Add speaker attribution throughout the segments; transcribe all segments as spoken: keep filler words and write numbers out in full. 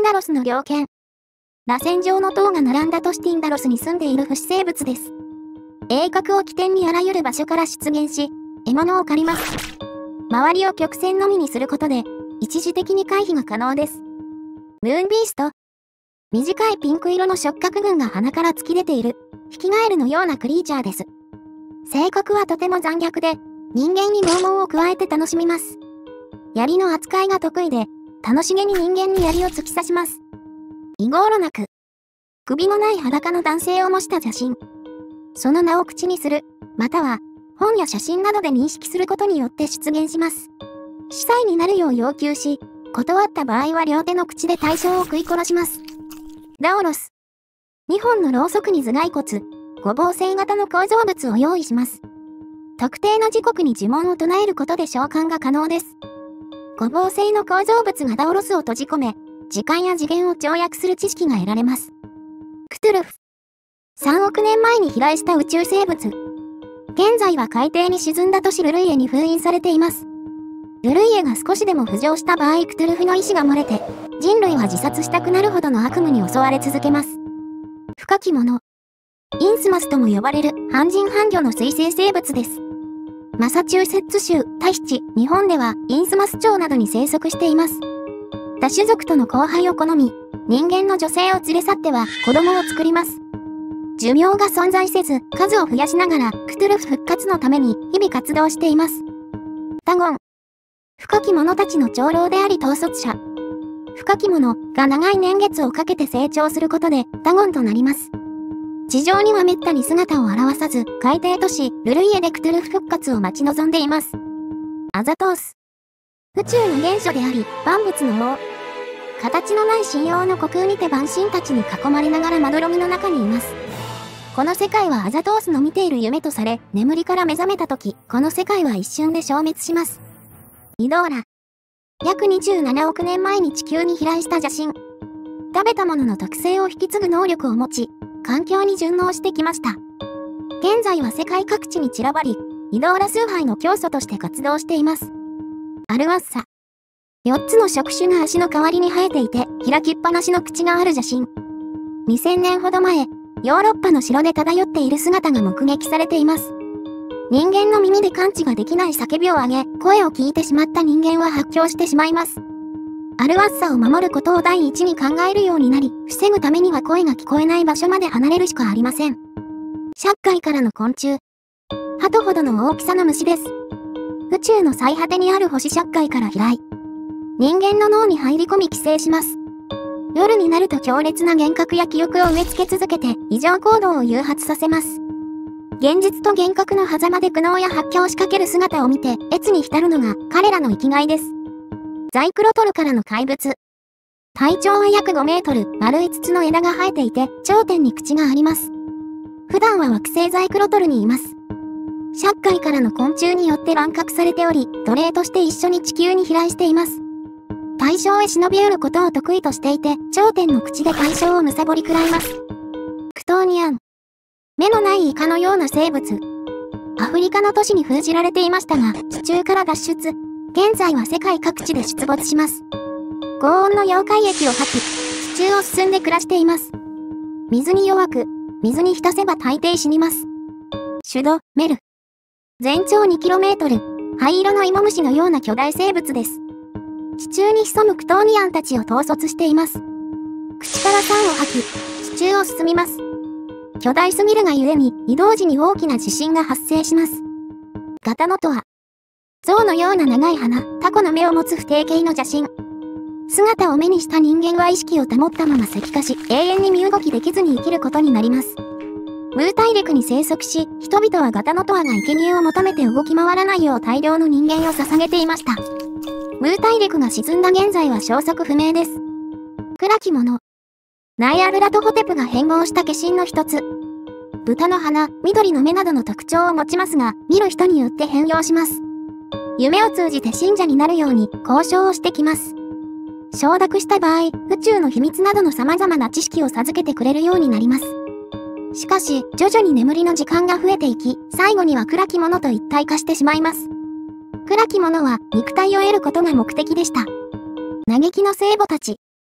Speaker 1: ダロスの猟犬。螺旋状の塔が並んだ都市ティンダロスに住んでいる不死生物です。鋭角を起点にあらゆる場所から出現し、獲物を狩ります。周りを曲線のみにすることで、一時的に回避が可能です。ムーンビースト。短いピンク色の触覚群が鼻から突き出ている、ヒキガエルのようなクリーチャーです。性格はとても残虐で、人間に拷問を加えて楽しみます。槍の扱いが得意で、楽しげに人間に槍を突き刺します。イゴーロなく。首のない裸の男性を模した写真。その名を口にする、または、本や写真などで認識することによって出現します。司祭になるよう要求し、断った場合は両手の口で対象を食い殺します。ダオロス。にほんのろうそくに頭蓋骨、五芒星型の構造物を用意します。特定の時刻に呪文を唱えることで召喚が可能です。五芒星の構造物がダオロスを閉じ込め、時間や次元を跳躍する知識が得られます。クトゥルフ。さんおくねんまえに飛来した宇宙生物。現在は海底に沈んだ都市ルルイエに封印されています。ルルイエが少しでも浮上した場合クトゥルフの意志が漏れて、人類は自殺したくなるほどの悪夢に襲われ続けます。深き者。インスマスとも呼ばれる半人半魚の水生生物です。マサチューセッツ州、タヒチ、日本ではインスマス町などに生息しています。多種族との交配を好み、人間の女性を連れ去っては子供を作ります。寿命が存在せず、数を増やしながらクトゥルフ復活のために日々活動しています。ダゴン。深き者たちの長老であり統率者。深き者が長い年月をかけて成長することでダゴンとなります。地上には滅多に姿を現さず、海底都市ルルイエでクトゥルフ復活を待ち望んでいます。アザトース。宇宙の元首であり、万物の王。形のない神王の虚空にて万神たちに囲まれながらまどろみの中にいます。この世界はアザトースの見ている夢とされ、眠りから目覚めた時、この世界は一瞬で消滅します。イドーラ。約にじゅうななおくねんまえに地球に飛来した邪神。食べたものの特性を引き継ぐ能力を持ち、環境に順応してきました。現在は世界各地に散らばり、イドーラ崇拝の教祖として活動しています。アルワッサ。よっつの触手が足の代わりに生えていて、開きっぱなしの口がある邪神。にせんねんほど前、ヨーロッパの城で漂っている姿が目撃されています。人間の耳で感知ができない叫びを上げ、声を聞いてしまった人間は発狂してしまいます。アルワッサを守ることを第一に考えるようになり、防ぐためには声が聞こえない場所まで離れるしかありません。借界からの昆虫。鳩ほどの大きさの虫です。宇宙の最果てにある星借界から飛来。人間の脳に入り込み寄生します。夜になると強烈な幻覚や記憶を植え付け続けて異常行動を誘発させます。現実と幻覚の狭間で苦悩や発狂を仕掛ける姿を見て悦に浸るのが彼らの生きがいです。ザイクロトルからの怪物。体長は約ごメートル、丸い筒の枝が生えていて頂点に口があります。普段は惑星ザイクロトルにいます。借界からの昆虫によって乱獲されており、奴隷として一緒に地球に飛来しています。対象へ忍び寄ることを得意としていて、頂点の口で対象を貪り食らいます。クトーニアン。目のないイカのような生物。アフリカの都市に封じられていましたが、地中から脱出。現在は世界各地で出没します。高温の溶解液を吐き、地中を進んで暮らしています。水に弱く、水に浸せば大抵死にます。シュド、メル。全長にキロメートル、灰色の芋虫のような巨大生物です。地中に潜むクトーニアンたちを統率しています。口から酸を吐き、地中を進みます。巨大すぎるがゆえに移動時に大きな地震が発生します。ガタノトア。象のような長い鼻、タコの目を持つ不定形の邪神。姿を目にした人間は意識を保ったまま石化し、永遠に身動きできずに生きることになります。ムー大陸に生息し、人々はガタノトアが生贄を求めて動き回らないよう大量の人間を捧げていました。ムー大陸が沈んだ現在は消息不明です。暗き者。ナイアルラトホテプが変貌した化身の一つ。豚の鼻、緑の目などの特徴を持ちますが、見る人によって変容します。夢を通じて信者になるように交渉をしてきます。承諾した場合、宇宙の秘密などの様々な知識を授けてくれるようになります。しかし、徐々に眠りの時間が増えていき、最後には暗き者と一体化してしまいます。暗き者は肉体を得ることが目的でした。嘆きの聖母たち。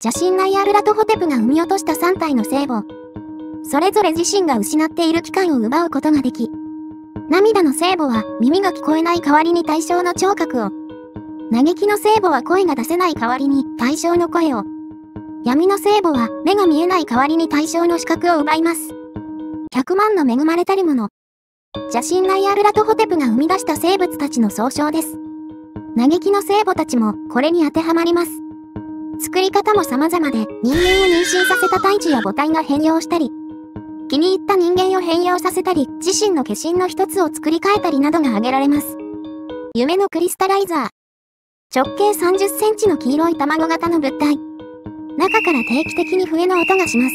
Speaker 1: 邪神ナイアルラトホテプが産み落としたさんたいの聖母。それぞれ自身が失っている器官を奪うことができ、涙の聖母は耳が聞こえない代わりに対象の聴覚を、嘆きの聖母は声が出せない代わりに対象の声を、闇の聖母は目が見えない代わりに対象の視覚を奪います。百万の恵まれたり者。邪神ナイアルラトホテプが生み出した生物たちの総称です。嘆きの聖母たちもこれに当てはまります。作り方も様々で、人間を妊娠させた胎児や母体が変容したり、気に入った人間を変容させたり、自身の化身の一つを作り変えたりなどが挙げられます。夢のクリスタライザー。直径さんじゅっセンチの黄色い卵型の物体。中から定期的に笛の音がします。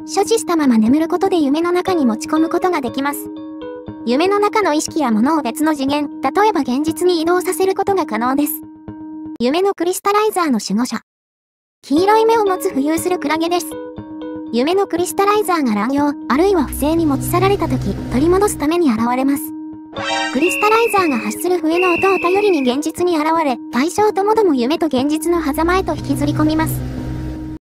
Speaker 1: 所持したまま眠ることで夢の中に持ち込むことができます。夢の中の意識や物を別の次元、例えば現実に移動させることが可能です。夢のクリスタライザーの守護者。黄色い目を持つ浮遊するクラゲです。夢のクリスタライザーが乱用、あるいは不正に持ち去られた時、取り戻すために現れます。クリスタライザーが発する笛の音を頼りに現実に現れ、対象ともども夢と現実の狭間へと引きずり込みます。